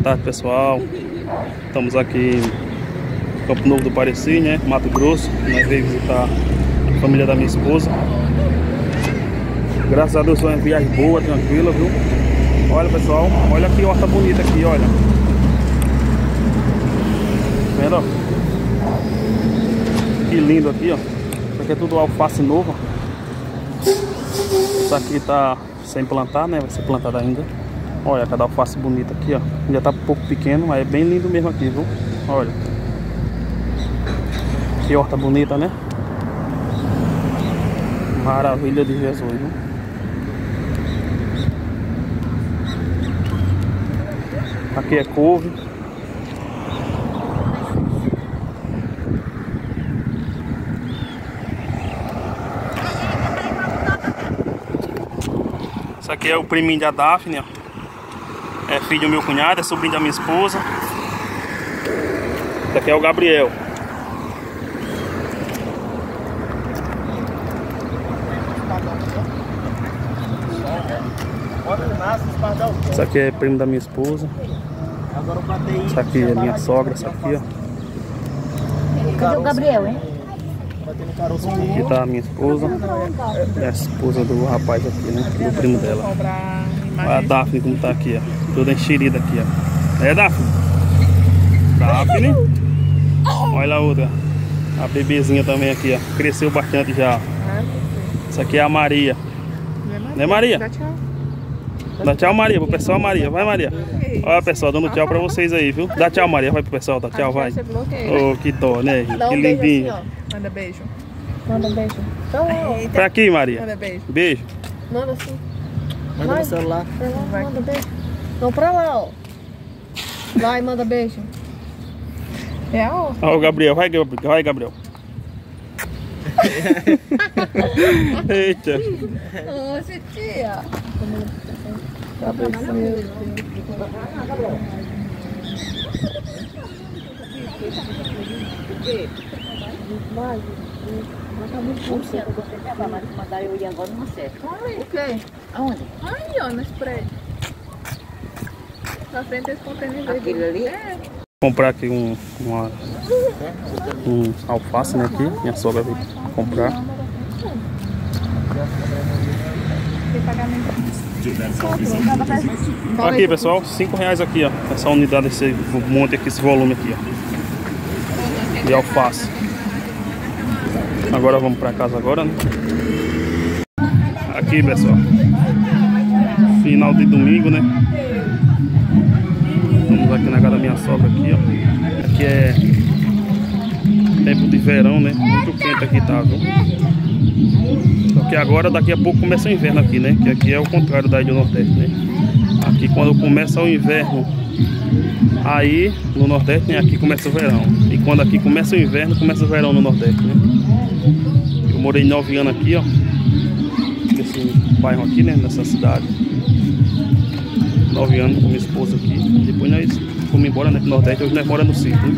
tarde, pessoal. Estamos aqui em Campo Novo do Pareci, né? Mato Grosso. Nós veio visitar a família da minha esposa. Graças a Deus foi uma viagem boa, tranquila, viu? Olha, pessoal, olha que horta bonita aqui, olha. Vendo, ó? Que lindo aqui, ó. Isso aqui é tudo alface novo. Isso aqui tá sem plantar, né? Vai ser plantado ainda. Olha, cada alface bonita aqui, ó. Já tá um pouco pequeno, mas é bem lindo mesmo aqui, viu? Olha. Que horta bonita, né? Maravilha de Jesus, viu? Aqui é couve. Isso aqui é o priminho da Daphne, ó. É filho do meu cunhado, é sobrinho da minha esposa. Isso aqui é o Gabriel. Isso aqui é primo da minha esposa. Isso aqui é minha sogra, isso aqui, ó. Cadê o Gabriel, hein? Aqui tá a minha esposa. É a esposa do rapaz aqui, né? Do primo dela. Olha a Daphne como tá aqui, ó. Toda enxerida aqui, ó. É, Daphne? Daphne. Olha a outra. A bebezinha também aqui, ó. Cresceu bastante já. Isso aqui é a Maria. Né, Maria? Dá tchau. Dá tchau, Maria, pro pessoal, Maria. Vai, Maria. Olha, pessoal, dando tchau pra vocês aí, viu? Dá tchau, Maria. Vai pro pessoal, dá tchau, vai. Oh, que dó, né? Que lindinho. Manda beijo. Manda um beijo. Pra aqui, Maria. Manda beijo. Beijo. Manda sim. Manda no celular. Pra lá, manda beijo. Não, pra lá, ó. Vai, manda beijo. É a outra. Olha o Gabriel. Vai, Gabriel. Eita. Nossa, tia. Mandar eu ir agora numa certa. O quê? Aonde? Aí, ó, nesse prédio. Na frente desse contenedor. Aquele ali? É. Comprar aqui um alface, né? Aqui. Minha sogra veio comprar. Tem pagamento. Aqui, pessoal, R$5 aqui, ó. Essa unidade, esse monte aqui, esse volume aqui, ó. De alface. Agora vamos pra casa agora, né? Aqui, pessoal. Final de domingo, né? Estamos aqui na casa da minha sogra aqui, ó. Aqui é tempo de verão, né? Muito quente aqui, tá, viu? Só que agora, daqui a pouco, começa o inverno aqui, né? Que aqui é o contrário daí do Nordeste, né? Aqui quando começa o inverno, aí no Nordeste, né? Aqui começa o verão. E quando aqui começa o inverno, começa o verão no Nordeste, né? Eu morei 9 anos aqui, ó. Nesse bairro aqui, né? Nessa cidade. 9 anos com minha esposa aqui. Depois nós fomos embora, né, pro Nordeste. Hoje nós moramos no sítio, né?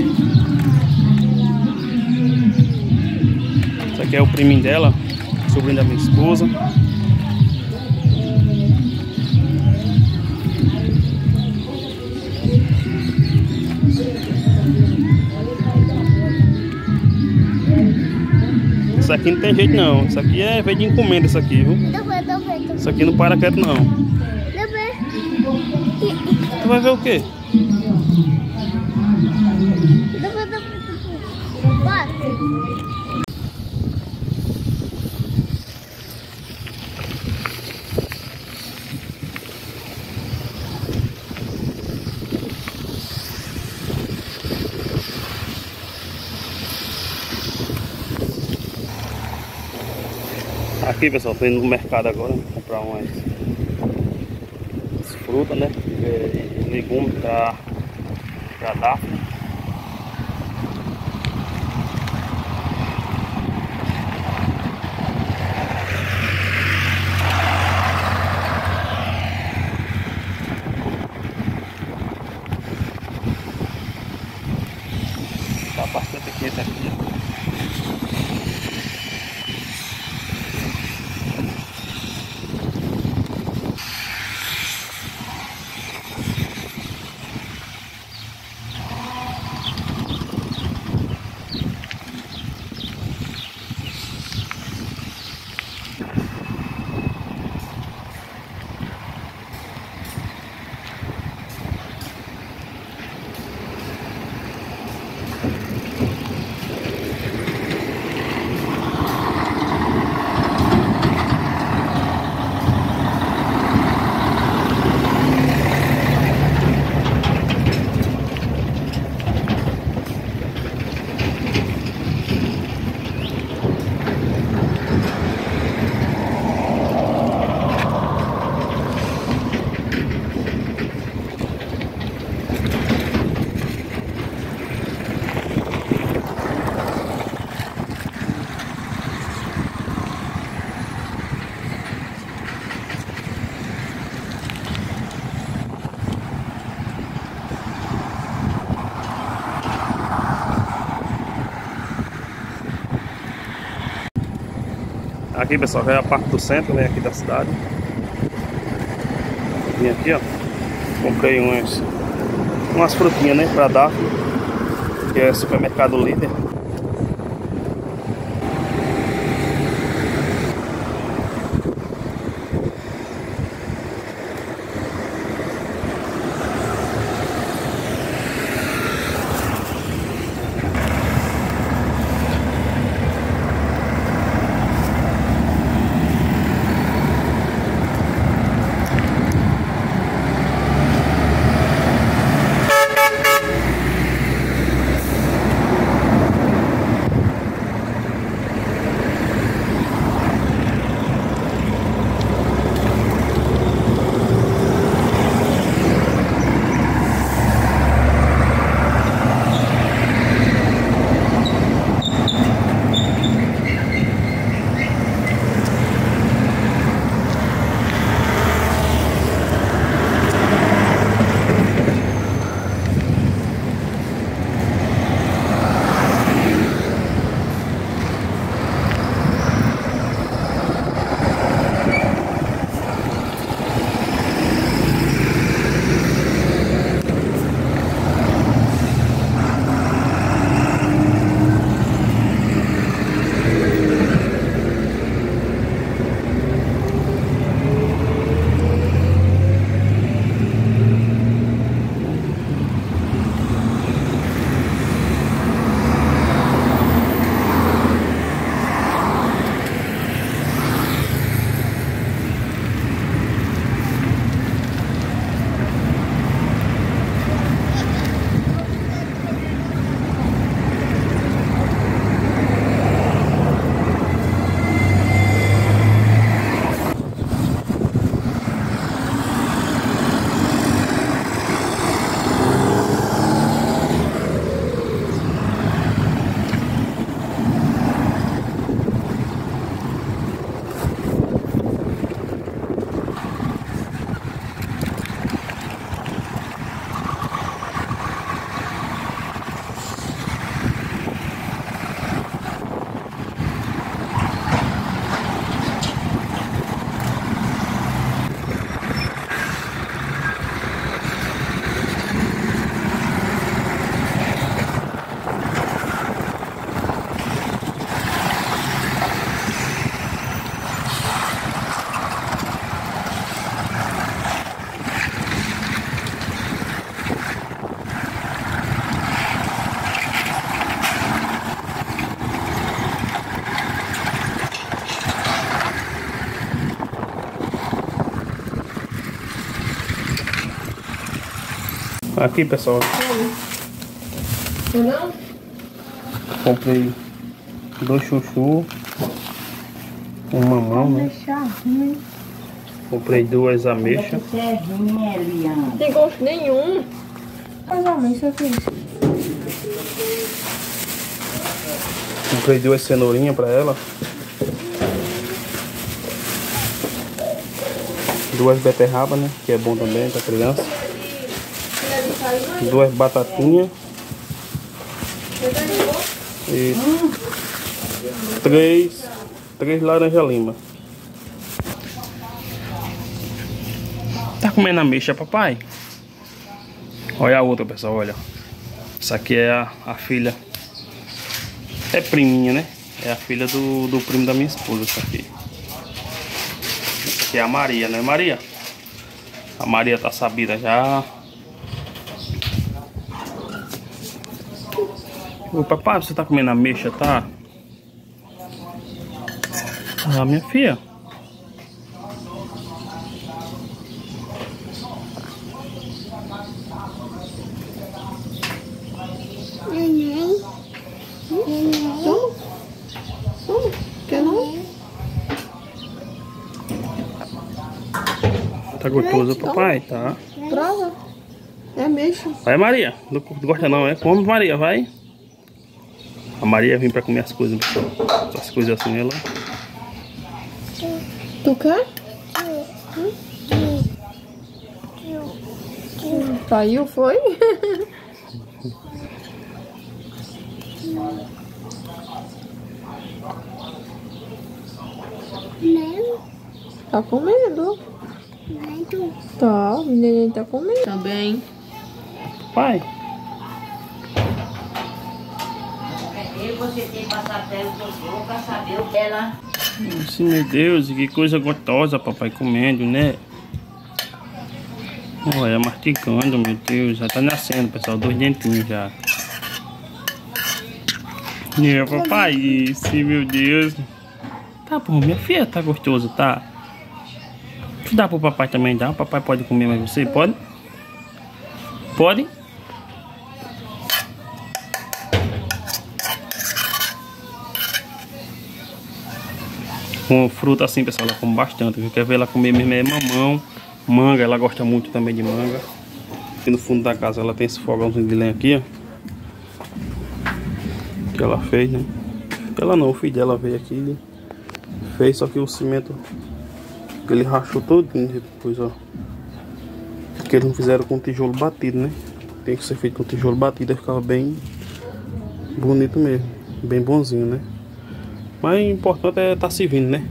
Isso aqui é o priminho dela, sobrinho da minha esposa. Isso aqui não tem jeito não. Isso aqui é veio de encomenda, isso aqui, viu? Isso aqui não para quieto não. Tu vai ver o quê? Aqui, pessoal, tô indo no mercado agora comprar umas frutas, né? Legumes pra Daphne. Tá bastante quente aqui. Aqui, pessoal, é a parte do centro, né, aqui da cidade. Vim aqui, ó. Comprei umas frutinhas, né, pra dar. Que é supermercado líder. Aqui, pessoal. Não? Comprei 2 chuchu, um mamão, né? Comprei 2 ameixas. Não tem gosto nenhum. As ameixas, filho. Comprei 2 cenourinhas pra ela. 2 beterraba, né? Que é bom também pra criança. 2 batatinhas. E 3 laranja lima. Tá comendo ameixa, papai? Olha a outra, pessoal, olha. Essa aqui é a filha. É priminha, né? É a filha do primo da minha esposa, essa aqui. Essa aqui é a Maria, né, Maria? A Maria tá sabida já. Ô, papai, você tá comendo ameixa, tá? Ah, minha filha. Quer não? Tá gostoso, papai? Tá. Prova. É ameixa. Vai, Maria. Não gosta não, é? Come, Maria, vai. A Maria vem pra comer as coisas, pessoal. As coisas assim, ela... Tu quer? Saiu, foi? Tá comendo. Tá, o neném tá comendo. Também. Pai. Você tem que passar pelo doutor pra saber o que ela... Meu Deus, que coisa gostosa, papai comendo, né? Olha, mastigando, meu Deus. Já tá nascendo, pessoal. 2 dentinhos já. É, papai, isso, meu Deus. Tá bom, minha filha, tá gostoso, tá? Tu dá pro papai também, dá? O papai pode comer mais você? Pode? Pode? Com fruta assim, pessoal, ela come bastante. Eu quero ver ela comer mesmo é mamão, manga, ela gosta muito também de manga. Aqui no fundo da casa ela tem esse fogãozinho de lenha aqui, ó. Que ela fez, né? Ela não, o filho dela veio aqui e fez, só que o cimento ele rachou todinho depois, ó. Porque eles não fizeram com tijolo batido, né? Tem que ser feito com tijolo batido, aí ficava bem bonito mesmo, bem bonzinho, né? Mas o importante é estar servindo, né?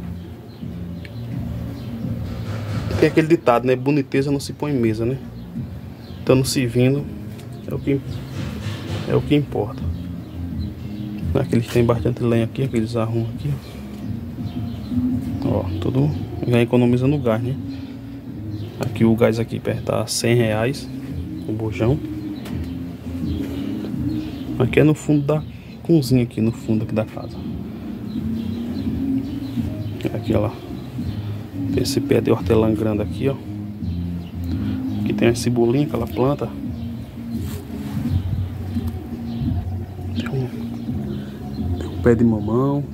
Tem aquele ditado, né? Boniteza não se põe em mesa, né? Estando servindo é o que importa. Aqui eles têm bastante lenha aqui, que eles arrumam aqui. Ó, tudo já economizando gás, né? Aqui o gás aqui perto tá R$100 o bujão. Aqui é no fundo da cozinha, aqui no fundo aqui da casa. Aqui, ó lá. Tem esse pé de hortelã grande aqui, ó. Aqui tem a cebolinha, aquela planta. Tem um pé de mamão.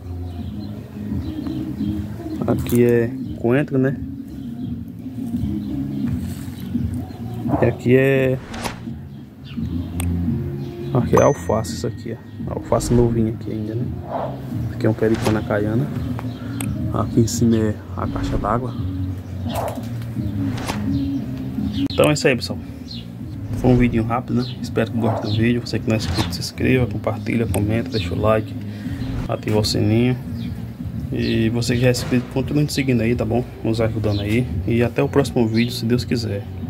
Aqui é coentro, né? E aqui é alface, isso aqui, ó. Alface novinha aqui ainda, né? Aqui é um pé de cana caiana. Aqui em cima é a caixa d'água. Então é isso aí, pessoal. Foi um vídeo rápido, né? Espero que gostem do vídeo. Você que não é inscrito, se inscreva, compartilha, comenta, deixa o like, ativa o sininho. E você que já é inscrito, continue seguindo aí, tá bom? Nos ajudando aí. E até o próximo vídeo, se Deus quiser.